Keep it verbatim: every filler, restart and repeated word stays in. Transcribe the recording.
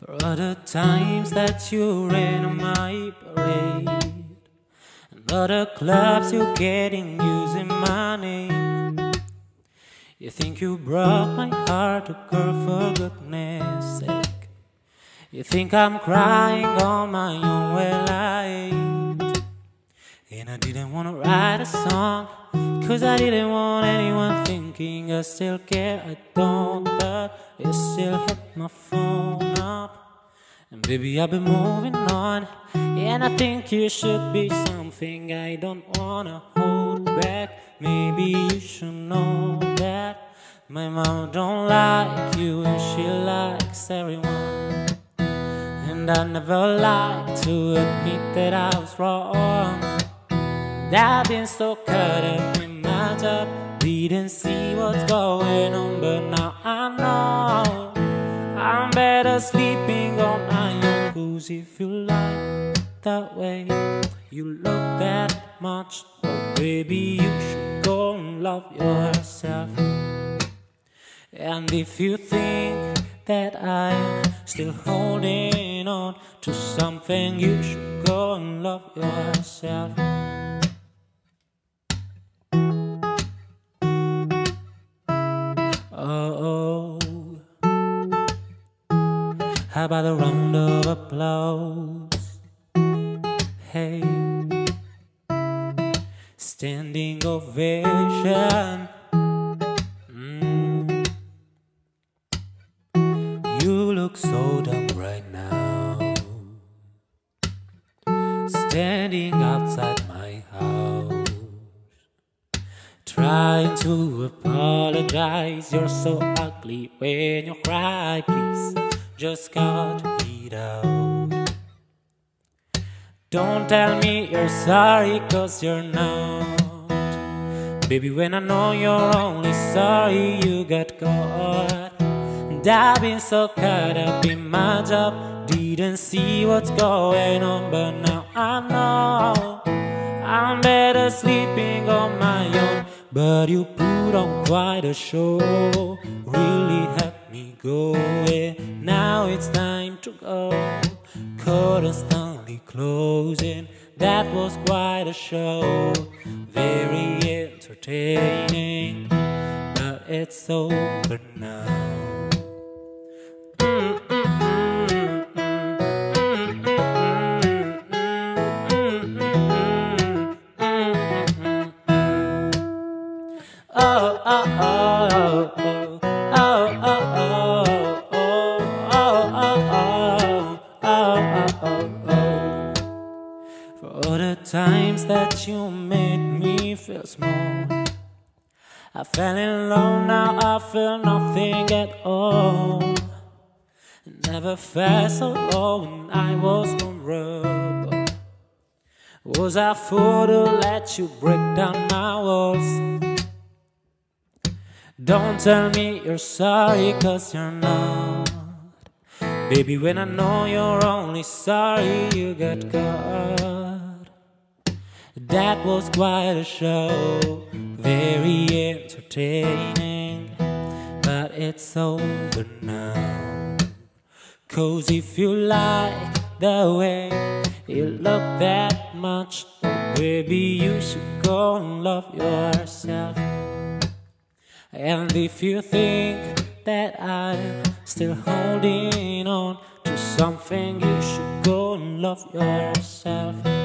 For all the times that you rain on my parade, and all the clubs you're getting using my name. You think you broke my heart, girl, for goodness sake. You think I'm crying on my own, well I ain't. And I didn't wanna write a song, cause I didn't want anyone thinking I still care. I don't, but you still hit my phone up. And baby, I've been moving on, and I think you should be something I don't wanna hold back. Maybe you should know that my mom don't like you and she likes everyone. And I never like to admit that I was wrong. I've been so caught up in my job, didn't see what's going on, but now I know I'm better sleeping on my own. Cause if you like that way, you look that much, oh baby, you should go and love yourself. And if you think that I'm still holding on to something, you should go and love yourself. Oh, how about a round of applause? Hey, standing ovation. Mm. You look so dumb right now, standing outside my house, trying to apologize. You're so ugly when you cry, please just cut it out. Don't tell me you're sorry, cause you're not. Baby, when I know you're only sorry you got caught. And I've been so caught up in my job, didn't see what's going on, but now I know I'm better sleeping on my own. But you put on quite a show, really helped me go away. Now it's time to go, curtains slowly closing. That was quite a show, very entertaining, but it's over now. Oh, oh, oh, oh, oh, oh, oh, oh, oh, oh, oh, oh. For all the times that you made me feel small, I fell in love, now I feel nothing at all. Never felt so low when I was vulnerable. Was I fool to let you break down my walls? Don't tell me you're sorry, cause you're not. Baby, when I know you're only sorry you got caught. That was quite a show, very entertaining, but it's over now. Cause if you like the way you look that much, oh baby, you should go and love yourself. And if you think that I'm still holding on to something, you should go and love yourself.